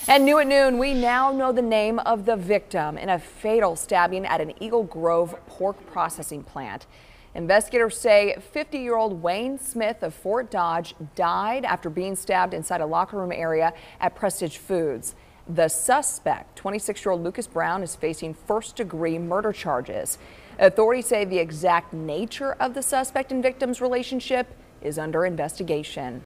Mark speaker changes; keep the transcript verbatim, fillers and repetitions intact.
Speaker 1: And new at noon, we now know the name of the victim in a fatal stabbing at an Eagle Grove pork processing plant. Investigators say fifty-year-old Wayne Smith of Fort Dodge died after being stabbed inside a locker room area at Prestige Foods. The suspect, twenty-six-year-old Lucas Brown, is facing first-degree murder charges. Authorities say the exact nature of the suspect and victim's relationship is under investigation.